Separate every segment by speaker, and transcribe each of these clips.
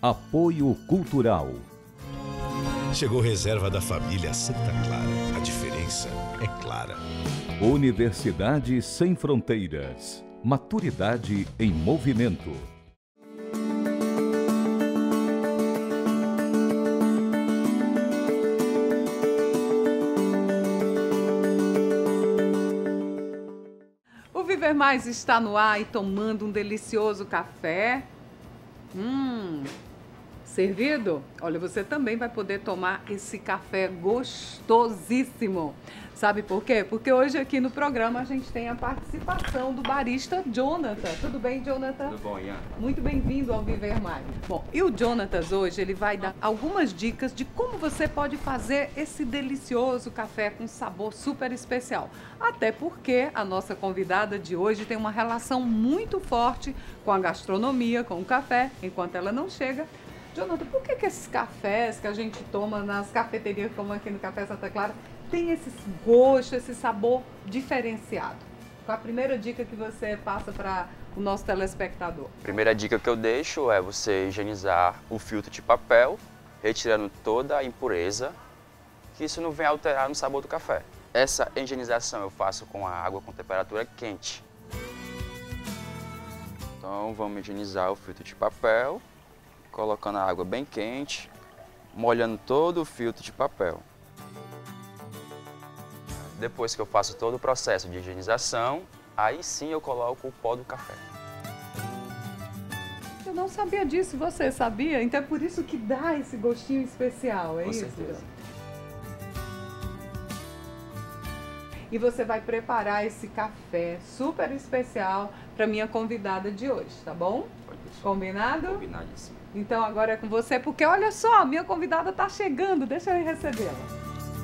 Speaker 1: Apoio Cultural.
Speaker 2: Chegou reserva da família Santa Clara. A diferença é clara.
Speaker 1: Universidade Sem Fronteiras. Maturidade em movimento.
Speaker 3: O Viver Mais está no ar e tomando um delicioso café. Servido? Olha, você também vai poder tomar esse café gostosíssimo. Sabe por quê? Porque hoje aqui no programa a gente tem a participação do barista Jonathan. Tudo bem, Jonathan?
Speaker 4: Tudo bom, Ian?
Speaker 3: Muito bem-vindo ao Viver Mais. Bom, e o Jonathan hoje ele vai dar algumas dicas de como você pode fazer esse delicioso café com sabor super especial. Até porque a nossa convidada de hoje tem uma relação muito forte com a gastronomia, com o café, enquanto ela não chega. Jonathan, por que esses cafés que a gente toma nas cafeterias, como aqui no Café Santa Clara, tem esse gosto, esse sabor diferenciado? Qual a primeira dica que você passa para o nosso telespectador?
Speaker 4: A primeira dica que eu deixo é você higienizar o filtro de papel, retirando toda a impureza, que isso não vem alterar no sabor do café. Essa higienização eu faço com a água com temperatura quente. Então vamos higienizar o filtro de papel, colocando a água bem quente, molhando todo o filtro de papel. Depois que eu faço todo o processo de higienização, aí sim eu coloco o pó do café.
Speaker 3: Eu não sabia disso, você sabia? Então é por isso que dá esse gostinho especial, é
Speaker 4: Com
Speaker 3: isso?
Speaker 4: certeza.
Speaker 3: E você vai preparar esse café super especial para minha convidada de hoje, tá bom?
Speaker 4: Pode deixar.
Speaker 3: Combinado?
Speaker 4: Combinadíssimo.
Speaker 3: Então agora é com você, porque olha só, minha convidada está chegando, deixa eu ir recebê-la.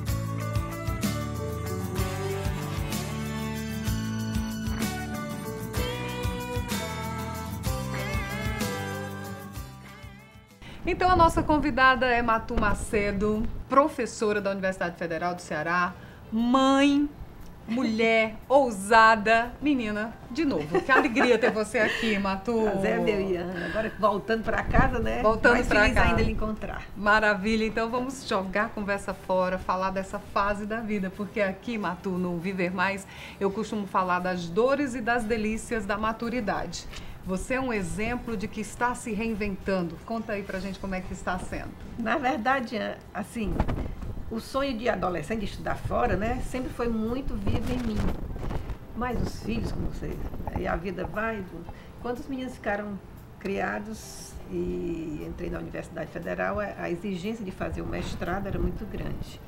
Speaker 3: Então a nossa convidada é Matu Macedo, professora da Universidade Federal do Ceará, mãe, mulher, ousada, menina, de novo. Que alegria ter você aqui, Matu.
Speaker 5: Prazer, meu Ian. Agora voltando para casa, né?
Speaker 3: Voltando
Speaker 5: Mais
Speaker 3: para
Speaker 5: feliz
Speaker 3: casa.
Speaker 5: ainda lhe encontrar.
Speaker 3: Maravilha, então vamos jogar a conversa fora, falar dessa fase da vida, porque aqui, Matu, no Viver Mais, eu costumo falar das dores e das delícias da maturidade. Você é um exemplo de que está se reinventando. Conta aí pra gente como é que está sendo.
Speaker 5: Na verdade, assim, o sonho de adolescente de estudar fora, né, sempre foi muito vivo em mim. Mas os filhos, como você, aí a vida vai. Quando os meninos ficaram criados e entrei na Universidade Federal, a exigência de fazer o mestrado era muito grande.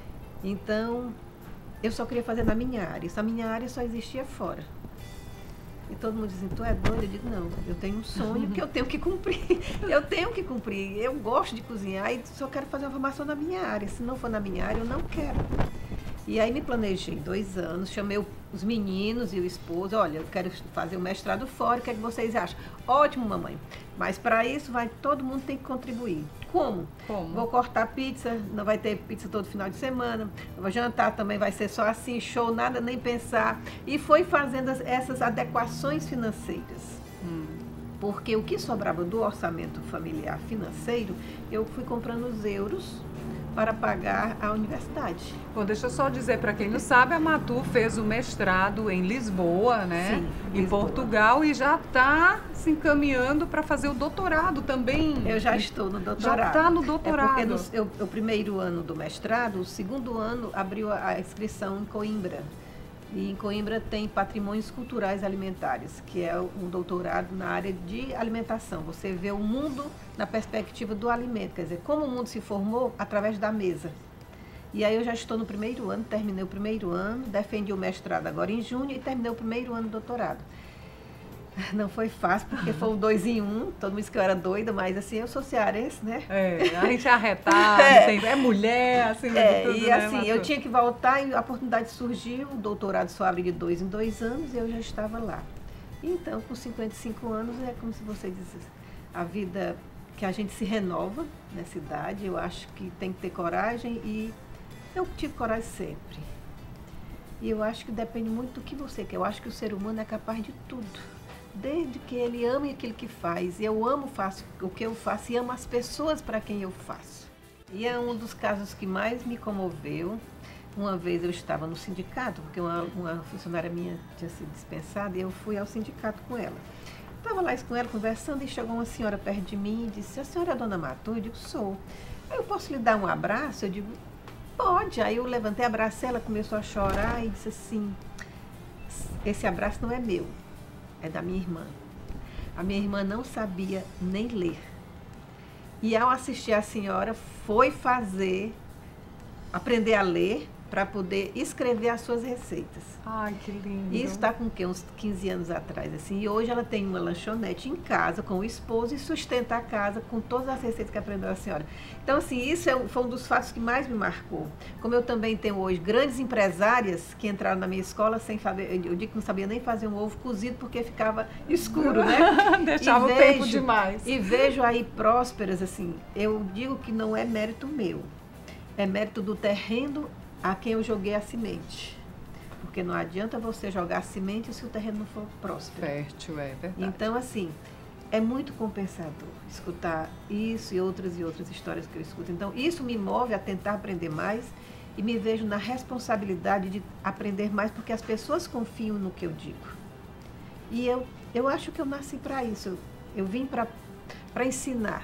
Speaker 5: Então, eu só queria fazer na minha área. Essa minha área só existia fora. E todo mundo dizia, tu é doida? Eu digo, não, eu tenho um sonho que eu tenho que cumprir. Eu tenho que cumprir. Eu gosto de cozinhar e só quero fazer uma formação na minha área. Se não for na minha área, eu não quero. E aí me planejei 2 anos, chamei os meninos e o esposo, olha, eu quero fazer o mestrado fora, o que é que vocês acham? Ótimo, mamãe. Mas para isso todo mundo tem que contribuir. Como? Vou cortar pizza, não vai ter pizza todo final de semana. Vou jantar também, vai ser só assim, show, nada nem pensar. E foi fazendo essas adequações financeiras. Porque o que sobrava do orçamento familiar financeiro, eu fui comprando os euros para pagar a universidade.
Speaker 3: Bom, deixa eu só dizer para quem não sabe, a Matu fez o mestrado em Lisboa, né?
Speaker 5: Sim,
Speaker 3: em
Speaker 5: Lisboa.
Speaker 3: Portugal, e já está se encaminhando para fazer o doutorado também.
Speaker 5: Eu já estou no doutorado.
Speaker 3: Já está no doutorado.
Speaker 5: É porque o primeiro ano do mestrado, o segundo ano abriu a inscrição em Coimbra. E em Coimbra tem patrimônios culturais alimentares, que é um doutorado na área de alimentação. Você vê o mundo na perspectiva do alimento, quer dizer, como o mundo se formou através da mesa. E aí eu já estou no primeiro ano, terminei o primeiro ano, defendi o mestrado agora em junho e terminei o primeiro ano do doutorado. Não foi fácil, porque foi um 2 em 1, todo mundo disse que eu era doida, mas assim, eu sou cearense, né?
Speaker 3: É, a gente é arretado, é mulher, acima de tudo,
Speaker 5: e
Speaker 3: né,
Speaker 5: assim,
Speaker 3: Matu?
Speaker 5: eu tinha que voltar e a oportunidade surgiu, o doutorado só abre de 2 em 2 anos e eu já estava lá. Então, com 55 anos, é como se você dissesse, a vida que a gente se renova nessa idade, eu acho que tem que ter coragem e eu tive coragem sempre. E eu acho que depende muito do que você quer. Eu acho que o ser humano é capaz de tudo. desde que ele ame aquilo que faz. Eu amo, faço o que eu faço e amo as pessoas para quem eu faço. E é um dos casos que mais me comoveu. Uma vez eu estava no sindicato, porque uma funcionária minha tinha sido dispensada, e eu fui ao sindicato com ela. Estava lá com ela conversando e chegou uma senhora perto de mim e disse: a senhora é a dona Matu? Eu digo: sou. Aí eu posso lhe dar um abraço? Eu digo: pode. Aí eu levantei, abracei, ela começou a chorar e disse assim: esse abraço não é meu, é da minha irmã. A minha irmã não sabia nem ler. E ao assistir a senhora, foi aprender a ler para poder escrever as suas receitas.
Speaker 3: Ai, que lindo.
Speaker 5: Isso está com o quê? Uns 15 anos atrás, assim. E hoje ela tem uma lanchonete em casa com o esposo e sustenta a casa com todas as receitas que aprendeu a senhora. Então, assim, isso foi um dos fatos que mais me marcou. Como eu também tenho hoje grandes empresárias que entraram na minha escola sem saber, eu digo que não sabia nem fazer um ovo cozido porque ficava escuro, né?
Speaker 3: Deixava o tempo demais.
Speaker 5: E vejo aí prósperas, assim. Eu digo que não é mérito meu, é mérito do terreno a quem eu joguei a semente. Porque não adianta você jogar a semente se o terreno não for próspero.
Speaker 3: Fértil, é verdade.
Speaker 5: Então, assim, é muito compensador escutar isso e outras histórias que eu escuto. Então, isso me move a tentar aprender mais e me vejo na responsabilidade de aprender mais, porque as pessoas confiam no que eu digo. E eu acho que eu nasci para isso. Eu vim para ensinar.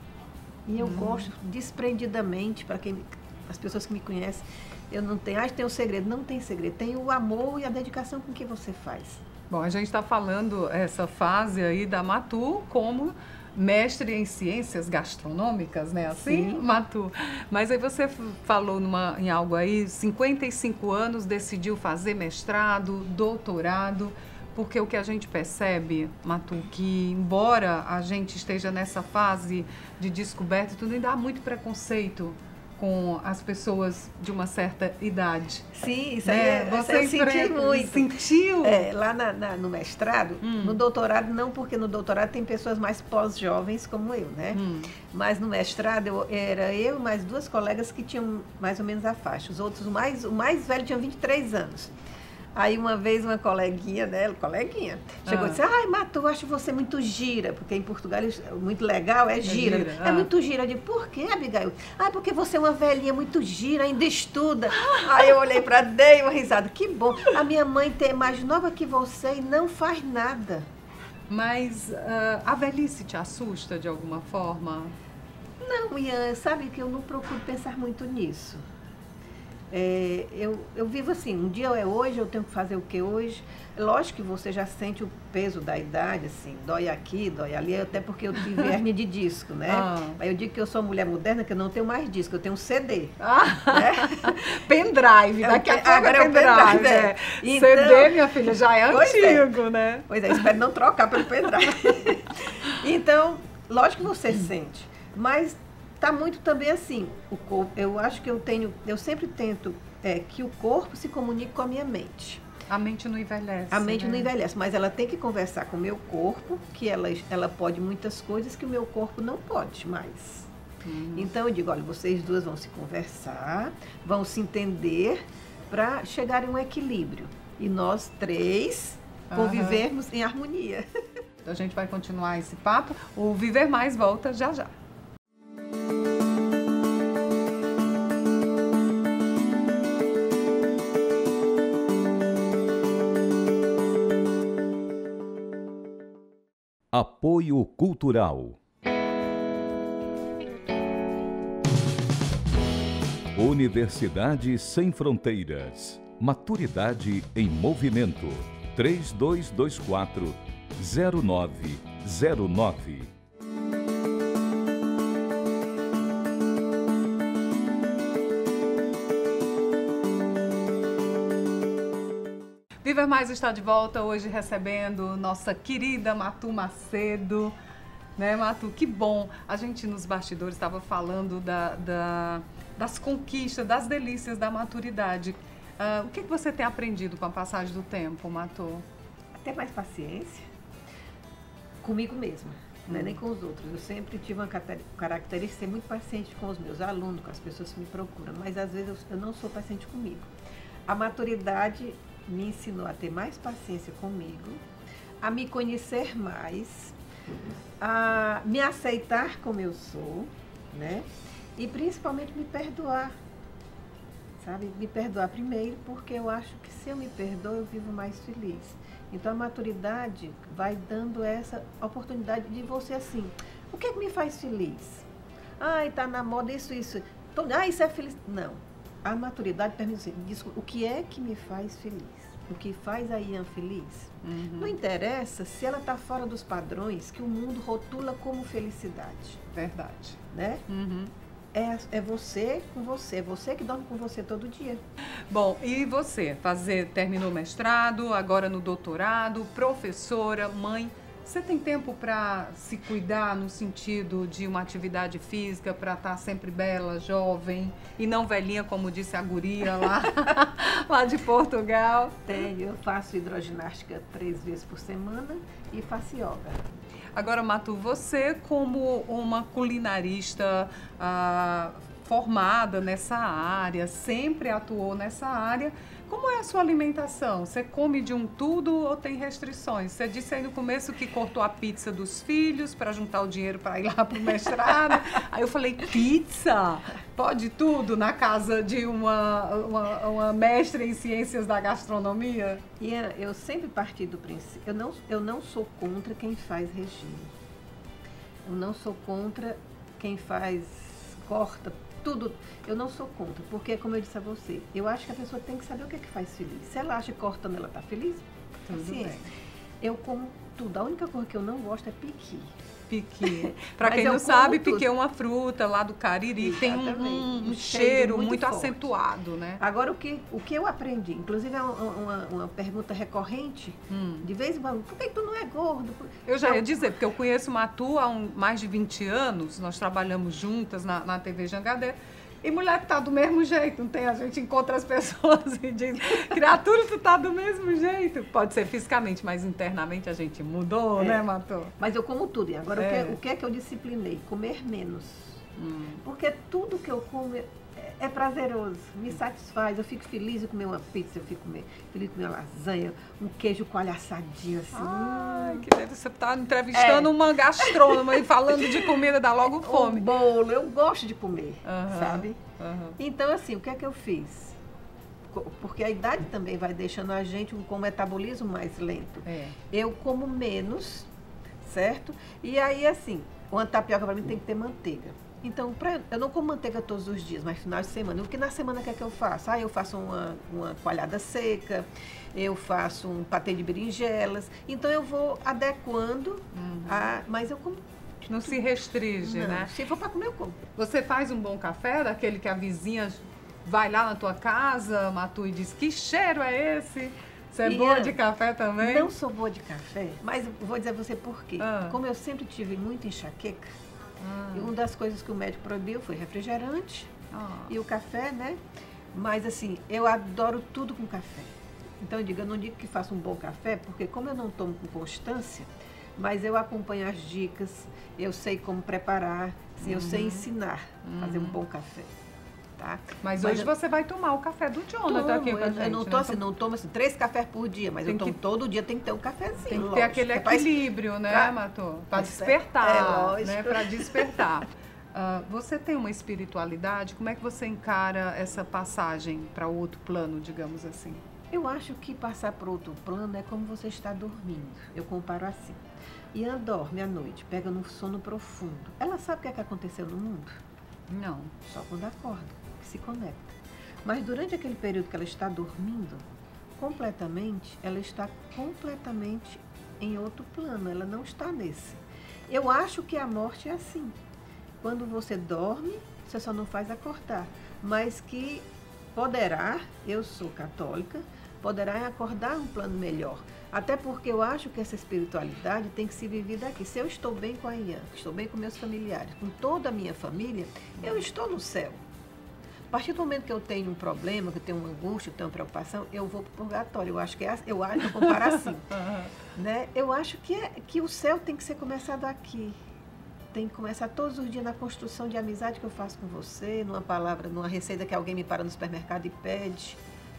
Speaker 5: E eu gosto desprendidamente, para as pessoas que me conhecem. Eu não tenho, tem um segredo. Não tem segredo. Tem o amor e a dedicação com que você faz.
Speaker 3: Bom, a gente está falando essa fase aí da Matu como mestre em ciências gastronômicas, né? Assim,
Speaker 5: sim.
Speaker 3: Matu. Mas aí você falou em algo aí, 55 anos, decidiu fazer mestrado, doutorado, porque o que a gente percebe, Matu, que embora a gente esteja nessa fase de descoberta, tudo ainda há muito preconceito com as pessoas de uma certa idade.
Speaker 5: Sim, isso
Speaker 3: né?
Speaker 5: aí eu senti muito.
Speaker 3: Sentiu?
Speaker 5: Lá no mestrado, no doutorado não, porque no doutorado tem pessoas mais pós-jovens como eu, né? Mas no mestrado era eu e mais duas colegas que tinham mais ou menos a faixa. Os outros, o mais velho tinha 23 anos. Aí uma vez uma coleguinha dela, chegou e disse: ai, Matu, eu acho você muito gira, porque em Portugal muito legal é gira. É muito gira. Eu digo: por quê, Abigail? Ah, porque você é uma velhinha muito gira, ainda estuda. Aí eu olhei para dei uma risada. Que bom. A minha mãe é mais nova que você e não faz nada.
Speaker 3: Mas a velhice te assusta de alguma forma?
Speaker 5: Não, Ian, sabe que eu não procuro pensar muito nisso. Eu vivo assim, um dia é hoje, eu tenho que fazer o que hoje. Lógico que você já sente o peso da idade, assim, dói aqui, dói ali, até porque eu tive hérnia de disco, né? Aí eu digo que eu sou mulher moderna, que eu não tenho mais disco, eu tenho um CD. Né?
Speaker 3: Pendrive, daqui a pouco agora é pendrive. Então, CD, minha filha, já é antigo, né?
Speaker 5: Pois é, espero não trocar pelo pendrive. Então, lógico que você sente, mas está muito também assim, o corpo, eu acho que eu sempre tento que o corpo se comunique com a minha mente.
Speaker 3: A mente não envelhece.
Speaker 5: A mente não envelhece, mas ela tem que conversar com o meu corpo, que ela pode muitas coisas que o meu corpo não pode mais. Então eu digo: olha, vocês duas vão se conversar, vão se entender para chegar em um equilíbrio. E nós três convivermos em harmonia.
Speaker 3: Então a gente vai continuar esse papo. O Viver Mais volta já já.
Speaker 1: Apoio Cultural. Universidade Sem Fronteiras. Maturidade em Movimento. 3224-0909.
Speaker 3: Viver Mais está de volta hoje recebendo nossa querida Matu Macedo. Né, Matu? Que bom. A gente nos bastidores estava falando das conquistas, das delícias da maturidade. O que você tem aprendido com a passagem do tempo, Matu?
Speaker 5: Ter mais paciência comigo mesma, não é nem com os outros. Eu sempre tive uma característica de ser muito paciente com os meus alunos, com as pessoas que me procuram, mas às vezes eu não sou paciente comigo. A maturidade me ensinou a ter mais paciência comigo, a me conhecer mais, a me aceitar como eu sou, né? E principalmente me perdoar, sabe? Me perdoar primeiro, porque eu acho que se eu me perdoo, eu vivo mais feliz. Então a maturidade vai dando essa oportunidade de você assim, o que é que me faz feliz? Ai, tá na moda isso. Isso é feliz. Não. A maturidade permite assim, diz o que é que me faz feliz? O que faz a Ian feliz? Não interessa se ela está fora dos padrões que o mundo rotula como felicidade.
Speaker 3: Verdade.
Speaker 5: Né? É você com você, é você que dorme com você todo dia.
Speaker 3: Bom, e você? Terminou o mestrado, agora no doutorado, professora, mãe. Você tem tempo para se cuidar no sentido de uma atividade física, para estar sempre bela, jovem e não velhinha, como disse a guria lá de Portugal?
Speaker 5: Tenho, eu faço hidroginástica 3 vezes por semana e faço yoga.
Speaker 3: Agora, Matu, você como uma culinarista formada nessa área, sempre atuou nessa área, como é a sua alimentação? Você come de um tudo ou tem restrições? Você disse aí no começo que cortou a pizza dos filhos para juntar o dinheiro para ir lá para o mestrado. Aí eu falei, pizza? Pode tudo na casa de uma mestre em ciências da gastronomia?
Speaker 5: E eu sempre parti do princípio, eu não sou contra quem faz regime. Eu não sou contra quem corta tudo. Eu não sou contra, porque como eu disse a você, eu acho que a pessoa tem que saber o que é que faz feliz. Se ela acha que cortando ela está feliz,
Speaker 3: tudo bem.
Speaker 5: Eu como tudo. A única coisa que eu não gosto é piqui.
Speaker 3: Piqui. Para quem não sabe, piqui é uma fruta lá do Cariri, tem um cheiro muito forte, acentuado, né?
Speaker 5: Agora, o que eu aprendi, inclusive é uma pergunta recorrente, de vez em quando, por que tu não é gordo?
Speaker 3: Eu já ia dizer, porque eu conheço Matu há mais de 20 anos, nós trabalhamos juntas na TV Jangadeiro, e mulher que tá do mesmo jeito, não tem? A gente encontra as pessoas e diz, criatura, tu tá do mesmo jeito. Pode ser fisicamente, mas internamente a gente mudou, né, Matu?
Speaker 5: Mas eu como tudo. E agora, o que é que eu disciplinei? Comer menos. Porque tudo que eu como é prazeroso, me satisfaz. Eu fico feliz de comer uma pizza, eu fico feliz de comer uma lasanha, um queijo coalho assadinho, assim.
Speaker 3: Ai, que delícia. Você tá entrevistando uma gastrônoma e falando de comida, dá logo fome.
Speaker 5: Um bolo, eu gosto de comer, sabe? Então, assim, o que é que eu fiz? Porque a idade também vai deixando a gente com o metabolismo mais lento. Eu como menos, certo? E aí, assim, uma tapioca para mim tem que ter manteiga. Então, eu não como manteiga todos os dias, mas final de semana. O que na semana que eu faço? Eu faço uma coalhada seca, eu faço um patê de berinjelas. Então, eu vou adequando, mas eu como.
Speaker 3: Não se restringe,
Speaker 5: não,
Speaker 3: né?
Speaker 5: Se for para comer, eu como.
Speaker 3: Você faz um bom café, daquele que a vizinha vai lá na tua casa, Matu, e diz, que cheiro é esse? Você é boa de café também?
Speaker 5: Não sou boa de café, mas vou dizer a você por quê. Como eu sempre tive muita enxaqueca, e uma das coisas que o médico proibiu foi refrigerante e o café, né? Mas assim, eu adoro tudo com café. Então eu não digo que faço um bom café, porque como eu não tomo com constância, mas eu acompanho as dicas, eu sei como preparar, assim, eu sei ensinar a fazer um bom café. Tá?
Speaker 3: Mas hoje você vai tomar o café do Jonathan aqui com a gente.
Speaker 5: Eu não tomo assim, 3 cafés por dia, mas todo dia tem que ter um cafezinho.
Speaker 3: Tem que ter aquele equilíbrio, né, Matu? Para despertar, né? Para despertar. Você tem uma espiritualidade? Como é que você encara essa passagem para outro plano, digamos assim?
Speaker 5: Eu acho que passar para outro plano é como você está dormindo. Eu comparo assim. Ian dorme à noite, pega no sono profundo. Ela sabe o que é que aconteceu no mundo?
Speaker 3: Não.
Speaker 5: Só quando acorda, que se conecta. Mas durante aquele período que ela está dormindo, ela está completamente em outro plano, ela não está nesse. Eu acho que a morte é assim. Quando você dorme, você só não faz acordar. Mas que poderá, eu sou católica, poderá acordar um plano melhor. Até porque eu acho que essa espiritualidade tem que se viver aqui. Se eu estou bem com a Ian, estou bem com meus familiares, com toda a minha família, eu estou no céu. A partir do momento que eu tenho um problema, que eu tenho uma angústia, que eu tenho uma preocupação, eu vou para o purgatório. Eu acho que eu comparo assim. Né? Eu acho que o céu tem que ser começado aqui. Tem que começar todos os dias na construção de amizade que eu faço com você, numa palavra, numa receita que alguém me para no supermercado e pede.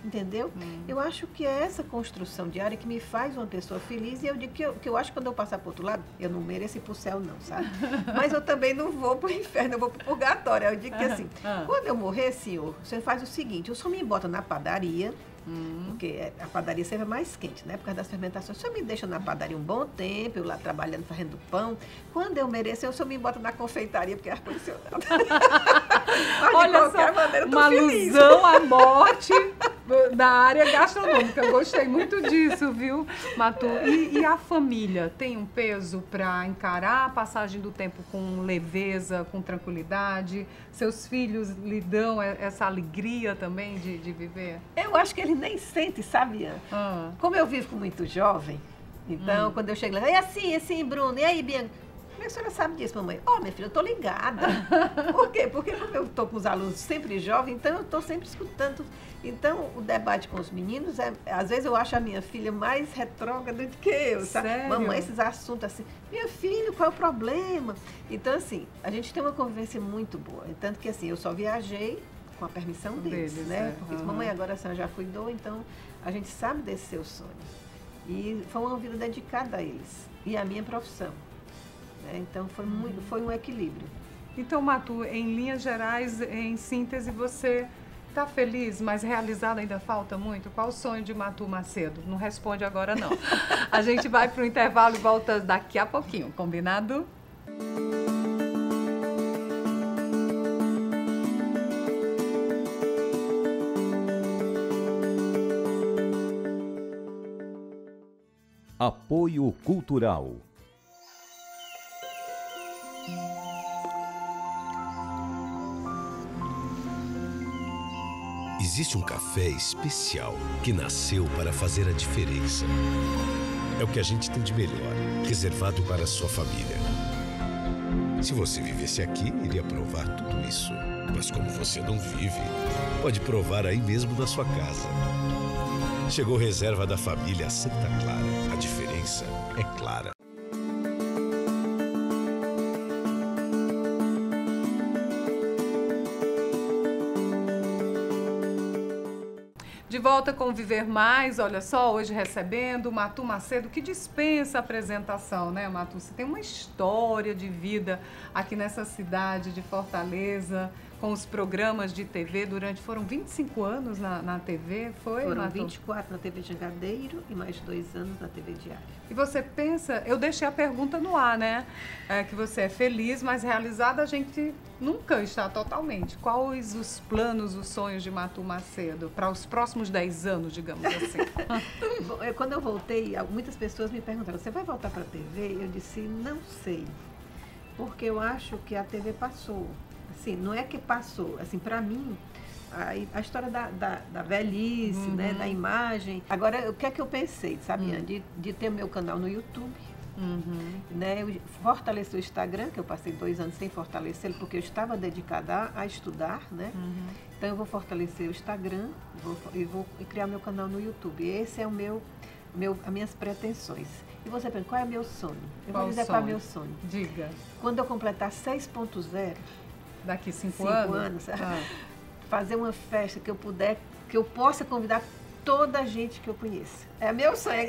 Speaker 5: entendeu? Eu acho que é essa construção diária que me faz uma pessoa feliz, e eu digo que eu acho que quando eu passar para o outro lado, eu não mereço ir para o céu não, sabe? Mas eu também não vou para o inferno, eu vou para o purgatório. Eu digo que assim, quando eu morrer, senhor, você faz o seguinte, o senhor me bota na padaria, porque a padaria sempre é mais quente, né? Por causa das fermentações. O senhor me deixa na padaria um bom tempo, eu lá trabalhando, fazendo pão. Quando eu merecer, o senhor me bota na confeitaria, porque é ar-condicionado.
Speaker 3: Olha só, uma alusão à morte da área gastronômica. Eu gostei muito disso, viu, Matu? E a família tem um peso para encarar a passagem do tempo com leveza, com tranquilidade? Seus filhos lhe dão essa alegria também de viver?
Speaker 5: Eu acho que eles nem sentem, sabe? Como eu vivo com muito jovem, então quando eu chego lá, é assim, Bruno, e aí, Bianca? Como é que a senhora sabe disso, mamãe? Minha filha, eu tô ligada. Por quê? Porque como eu tô com os alunos sempre jovens, então eu tô sempre escutando. Então, o debate com os meninos, às vezes eu acho a minha filha mais retrógrada do que eu, sabe?
Speaker 3: Sério?
Speaker 5: Mamãe, esses assuntos assim, minha filha, qual é o problema? Então, assim, a gente tem uma convivência muito boa. Tanto que, assim, eu só viajei com a permissão deles, né? Porque mamãe, agora a senhora já cuidou, então a gente sabe desse seu sonho. E foi uma vida dedicada a eles. E a minha profissão. Então foi um equilíbrio.
Speaker 3: Então, Matu, em linhas gerais, em síntese, você está feliz, mas realizada ainda falta muito? Qual o sonho de Matu Macedo? Não responde agora, não. A gente vai para o intervalo e volta daqui a pouquinho, combinado?
Speaker 1: Apoio Cultural.
Speaker 2: Existe um café especial que nasceu para fazer a diferença. É o que a gente tem de melhor, reservado para a sua família. Se você vivesse aqui, iria provar tudo isso. Mas como você não vive, pode provar aí mesmo na sua casa. Chegou reserva da família Santa Clara. A diferença é clara.
Speaker 3: De volta com o Viver Mais, olha só, hoje recebendo Matu Macedo, que dispensa a apresentação, né, Matu? Você tem uma história de vida aqui nessa cidade de Fortaleza, com os programas de TV foram 25 anos na TV, foi,
Speaker 5: Foram
Speaker 3: Matu?
Speaker 5: 24 na TV Jangadeiro e mais 2 anos na TV Diária.
Speaker 3: E você pensa, eu deixei a pergunta no ar, né? Que você é feliz, mas realizada a gente nunca está totalmente. Quais os planos, os sonhos de Matu Macedo para os próximos 10 anos, digamos assim?
Speaker 5: Quando eu voltei, muitas pessoas me perguntaram, você vai voltar para a TV? Eu disse, não sei, porque eu acho que a TV passou. Assim, não é que passou, assim, para mim, a história da velhice, né, da imagem. Agora, o que é que eu pensei, sabe, de ter meu canal no YouTube, né, eu fortalecer o Instagram, que eu passei 2 anos sem fortalecê-lo, porque eu estava dedicada a estudar, né, então eu vou fortalecer o Instagram e vou criar meu canal no YouTube. Esse é as minhas pretensões. E você pensa, qual é o meu sonho? Eu vou dizer qual é o meu sonho.
Speaker 3: Diga.
Speaker 5: Quando eu completar 6.0,
Speaker 3: daqui 5 anos,
Speaker 5: fazer uma festa que eu possa convidar toda a gente que eu conheço. É meu sonho.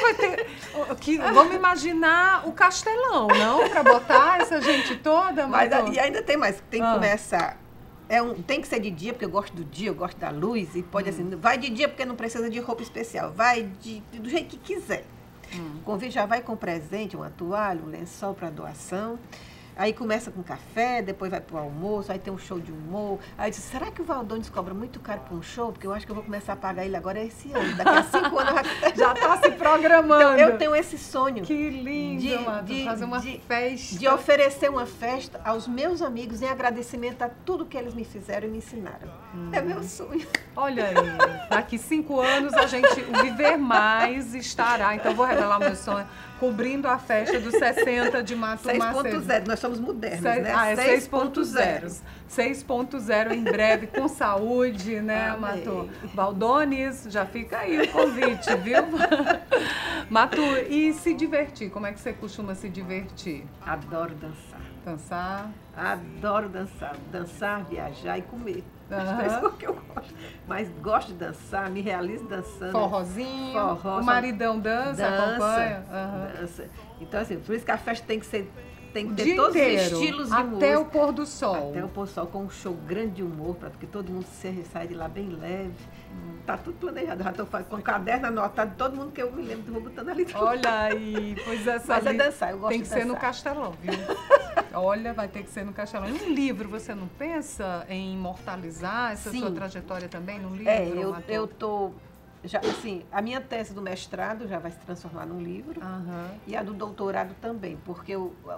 Speaker 3: Vamos imaginar o Castelão, não? Para botar essa gente toda?
Speaker 5: Mas e ainda tem mais, tem que começar. Tem que ser de dia, porque eu gosto do dia, eu gosto da luz, e pode assim, vai de dia porque não precisa de roupa especial, vai do jeito que quiser. O convite já vai com presente, uma toalha, um lençol para doação. Aí começa com café, depois vai pro almoço, aí tem um show de humor. Aí eu disse, será que o Valdones cobra muito caro para um show? Porque eu acho que eu vou começar a pagar ele agora esse ano. Daqui a 5 anos
Speaker 3: já está se programando.
Speaker 5: Então, eu tenho esse sonho.
Speaker 3: Que lindo, de fazer uma festa.
Speaker 5: De oferecer uma festa aos meus amigos em agradecimento a tudo que eles me fizeram e me ensinaram. É meu sonho.
Speaker 3: Olha aí, daqui 5 anos o Viver Mais estará. Então, vou revelar o meu sonho. Cobrindo a festa dos 60 de Matu Macedo.
Speaker 5: 6.0, nós somos modernos, né?
Speaker 3: É 6.0. 6.0 em breve, com saúde, né, Matu? Valdones, já fica aí o convite, viu? Matu, e se divertir? Como é que você costuma se divertir?
Speaker 5: Adoro dançar.
Speaker 3: Dançar?
Speaker 5: Adoro dançar, viajar e comer.
Speaker 3: Aham.
Speaker 5: É isso que eu gosto. Mas gosto de dançar, me realizo dançando.
Speaker 3: Forrozinho,
Speaker 5: Forró,
Speaker 3: o maridão dança, acompanha. Aham.
Speaker 5: dança. Então, assim, por isso que a festa tem que
Speaker 3: O
Speaker 5: ter
Speaker 3: dia
Speaker 5: todos
Speaker 3: inteiro,
Speaker 5: os estilos de
Speaker 3: até
Speaker 5: música.
Speaker 3: o pôr do sol.
Speaker 5: Até o pôr do sol, com um show grande de humor, porque todo mundo sai de lá bem leve. Tá tudo planejado. Já estou com o caderno anotado, todo mundo que eu me lembro, vou botando ali tudo.
Speaker 3: Olha aí, pois essa
Speaker 5: Mas é
Speaker 3: ali
Speaker 5: dançar, eu gosto
Speaker 3: tem
Speaker 5: de
Speaker 3: que ser no
Speaker 5: dançar.
Speaker 3: Castelão, viu? Olha, vai ter que ser no Castelão. E um livro, você não pensa em imortalizar essa
Speaker 5: Sim.
Speaker 3: sua trajetória também num livro?
Speaker 5: Eu tô... Já, assim, a minha tese do mestrado já vai se transformar num livro.
Speaker 3: Aham.
Speaker 5: E a do doutorado também, porque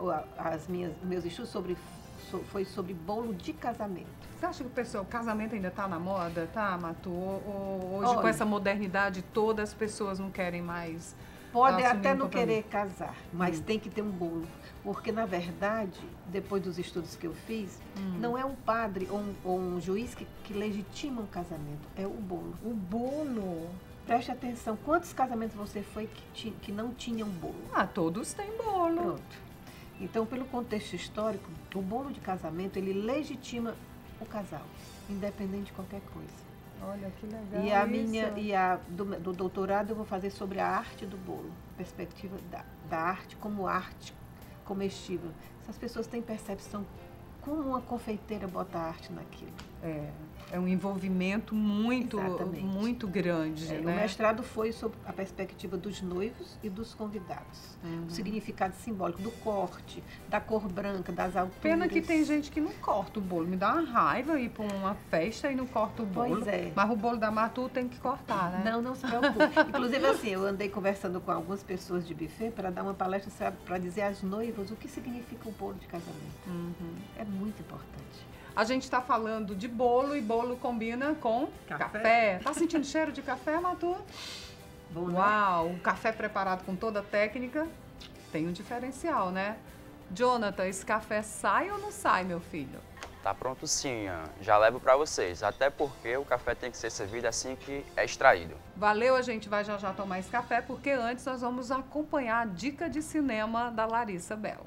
Speaker 5: meus estudos foi sobre bolo de casamento.
Speaker 3: Você acha que o casamento ainda está na moda, tá, Matu? Ou hoje,
Speaker 5: Olha,
Speaker 3: com essa modernidade toda, as pessoas não querem mais
Speaker 5: Pode
Speaker 3: assumir
Speaker 5: até
Speaker 3: um
Speaker 5: não
Speaker 3: compromisso?
Speaker 5: querer casar, mas tem que ter um bolo. Porque, na verdade, depois dos estudos que eu fiz, não é um padre ou um juiz que legitima um casamento, é o bolo.
Speaker 3: O bolo.
Speaker 5: Preste atenção, quantos casamentos você foi que não tinham bolo?
Speaker 3: Ah, todos têm bolo.
Speaker 5: Pronto. Então, pelo contexto histórico, o bolo de casamento, ele legitima o casal, independente de qualquer coisa.
Speaker 3: Olha que legal.
Speaker 5: E a
Speaker 3: isso.
Speaker 5: minha do doutorado eu vou fazer sobre a arte do bolo, perspectiva da arte como arte comestível. Essas pessoas têm percepção como uma confeiteira bota arte naquilo.
Speaker 3: É um envolvimento
Speaker 5: Exatamente.
Speaker 3: muito grande,
Speaker 5: O
Speaker 3: né?
Speaker 5: mestrado foi sobre a perspectiva dos noivos e dos convidados. O significado simbólico do corte, da cor branca, das alturas.
Speaker 3: Pena que tem gente que não corta o bolo. Me dá uma raiva ir para uma festa e não corta o bolo.
Speaker 5: Pois é.
Speaker 3: Mas o bolo da Matu tem que cortar, né?
Speaker 5: Não se preocupe. Inclusive, assim, eu andei conversando com algumas pessoas de buffet para dar uma palestra para dizer às noivas o que significa o bolo de casamento. É muito importante.
Speaker 3: A gente está falando de bolo e bolo combina com café. Tá sentindo cheiro de café, Matu?
Speaker 5: Bom, né?
Speaker 3: Uau, um café preparado com toda a técnica tem um diferencial, né? Jonathan, esse café sai ou não sai, meu filho?
Speaker 4: Tá pronto sim, Ian. Já levo para vocês. Até porque o café tem que ser servido assim que é extraído.
Speaker 3: Valeu, a gente vai já tomar esse café, porque antes nós vamos acompanhar a dica de cinema da Larissa Bello.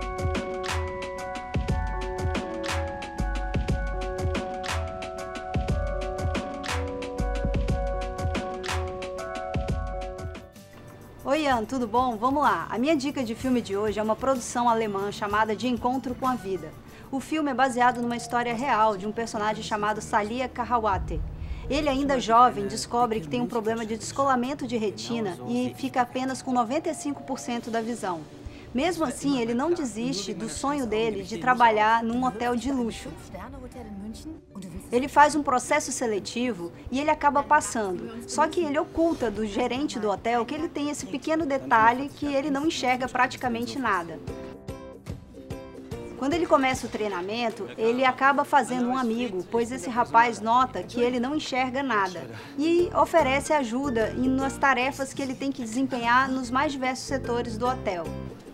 Speaker 6: Oi, Ian, tudo bom? Vamos lá. A minha dica de filme de hoje é uma produção alemã chamada De Encontro com a Vida. O filme é baseado numa história real de um personagem chamado Salia Kahawate. Ele, ainda jovem, descobre que tem um problema de descolamento de retina e fica apenas com 95% da visão. Mesmo assim, ele não desiste do sonho dele de trabalhar num hotel de luxo. Ele faz um processo seletivo e ele acaba passando. Só que ele oculta do gerente do hotel que ele tem esse pequeno detalhe que ele não enxerga praticamente nada. Quando ele começa o treinamento, ele acaba fazendo um amigo, pois esse rapaz nota que ele não enxerga nada e oferece ajuda nas tarefas que ele tem que desempenhar nos mais diversos setores do hotel.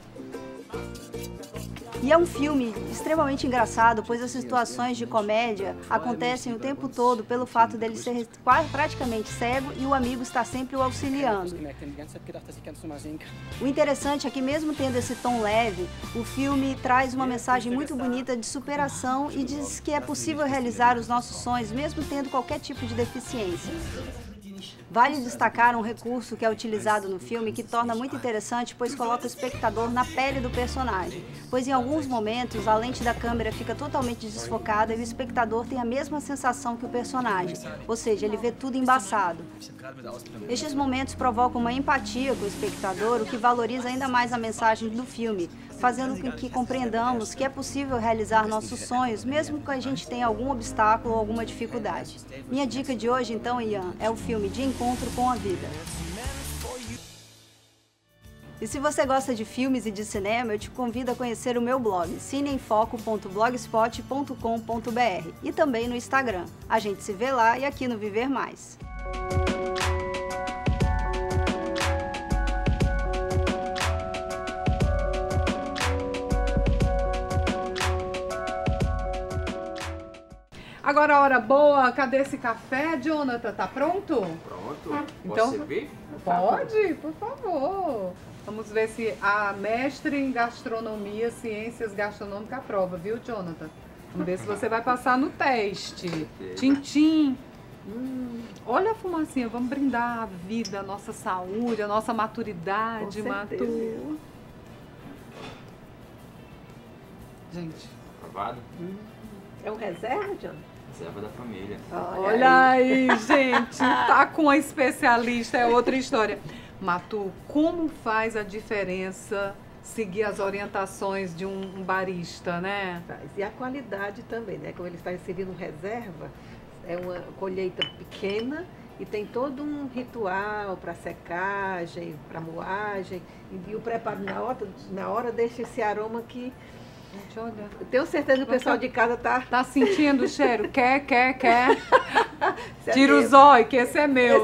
Speaker 6: E é um filme extremamente engraçado, pois as situações de comédia acontecem o tempo todo pelo fato dele ser praticamente cego e o amigo está sempre o auxiliando. O interessante é que, mesmo tendo esse tom leve, o filme traz uma mensagem muito bonita de superação e diz que é possível realizar os nossos sonhos mesmo tendo qualquer tipo de deficiência. Vale destacar um recurso que é utilizado no filme que torna muito interessante, pois coloca o espectador na pele do personagem, pois em alguns momentos a lente da câmera fica totalmente desfocada e o espectador tem a mesma sensação que o personagem, ou seja, ele vê tudo embaçado. Estes momentos provocam uma empatia com o espectador, o que valoriza ainda mais a mensagem do filme, fazendo com que compreendamos que é possível realizar nossos sonhos, mesmo que a gente tenha algum obstáculo ou alguma dificuldade. Minha dica de hoje, então, Ian, é o filme De Encontro com a Vida. E se você gosta de filmes e de cinema, eu te convido a conhecer o meu blog, cineenfoco.blogspot.com.br, e também no Instagram. A gente se vê lá e aqui no Viver Mais.
Speaker 3: Agora a hora boa, cadê esse café, Jonathan? Tá pronto?
Speaker 4: Pronto.
Speaker 3: Então,
Speaker 4: Posso servir?
Speaker 3: pode, por favor. Vamos ver se a mestre em gastronomia, ciências gastronômicas aprova, viu, Jonathan? Vamos ver se você vai passar no teste. Tintim. Olha a fumacinha, vamos brindar a vida, a nossa saúde, a nossa maturidade, Matu. Gente.
Speaker 7: Aprovado?
Speaker 5: É um reserva, John?
Speaker 7: Reserva da família.
Speaker 3: Olha aí, gente, tá com a especialista, é outra história. Matu, como faz a diferença seguir as orientações de um barista, né?
Speaker 5: E a qualidade também, né? Como ele está servindo reserva, é uma colheita pequena e tem todo um ritual para secagem, para moagem. E o preparo na hora deixa esse aroma que...
Speaker 3: Gente, olha.
Speaker 5: Eu tenho certeza que o pessoal de casa
Speaker 3: tá sentindo o cheiro? Quer. Tira o zóio, que esse é meu.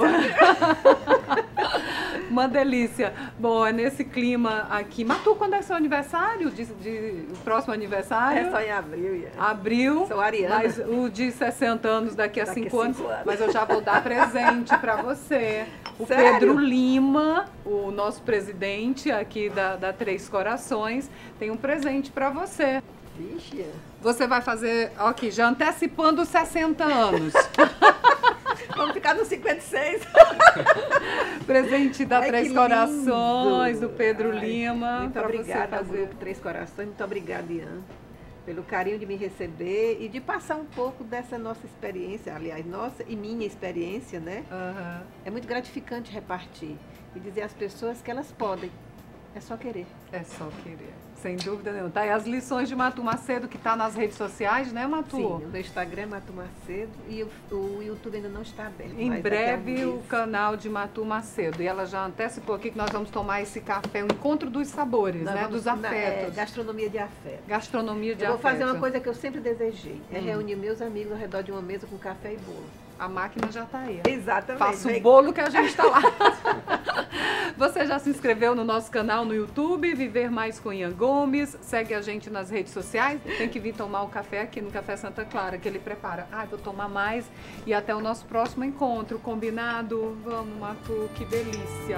Speaker 3: Uma delícia. Bom, é nesse clima aqui. Matu, quando é seu aniversário? O próximo aniversário?
Speaker 5: É só em abril. Yeah.
Speaker 3: Abril.
Speaker 5: Sou ariana.
Speaker 3: Mas o de 60 anos daqui a 5 anos. Mas eu já vou dar presente para você. O
Speaker 5: Sério?
Speaker 3: Pedro Lima, o nosso presidente aqui da Três Corações, tem um presente para você.
Speaker 5: Vixe.
Speaker 3: Você vai fazer, aqui, já antecipando os 60 anos.
Speaker 5: Vamos ficar nos 56.
Speaker 3: Presente da Três Corações, do Pedro Lima.
Speaker 5: Muito obrigada ao Grupo Três Corações. Muito obrigada, Ian, pelo carinho de me receber e de passar um pouco dessa nossa experiência, aliás, nossa e minha experiência, né?
Speaker 3: Uhum.
Speaker 5: É muito gratificante repartir e dizer às pessoas que elas podem. É só querer.
Speaker 3: É só querer. Sem dúvida nenhuma. Tá aí as lições de Matu Macedo, que está nas redes sociais, né, Matu?
Speaker 5: Sim, o meu Instagram é Matu Macedo e o YouTube ainda não está aberto.
Speaker 3: Em breve o canal de Matu Macedo. E ela já antecipou aqui que nós vamos tomar esse café, o encontro dos sabores, né? Dos afetos.
Speaker 5: Gastronomia de afeto.
Speaker 3: Gastronomia de
Speaker 5: afeto. Eu vou
Speaker 3: afeto.
Speaker 5: fazer uma coisa que eu sempre desejei. É reunir meus amigos ao redor de uma mesa com café e bolo.
Speaker 3: A máquina já está aí.
Speaker 5: Exatamente.
Speaker 3: Faça o bolo que a gente está lá. Você já se inscreveu no nosso canal no YouTube, Viver Mais com Ian Gomes? Segue a gente nas redes sociais. Tem que vir tomar o café aqui no Café Santa Clara, que ele prepara. Vou tomar mais. E até o nosso próximo encontro. Combinado? Vamos, Matu, que delícia!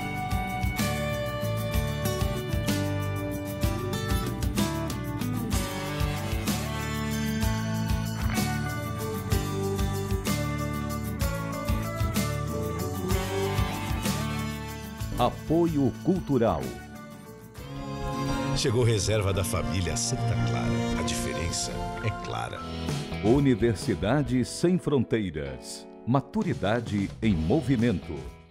Speaker 1: Apoio Cultural.
Speaker 2: Chegou reserva da família Santa Clara. A diferença é clara.
Speaker 1: Universidade Sem Fronteiras. Maturidade em movimento.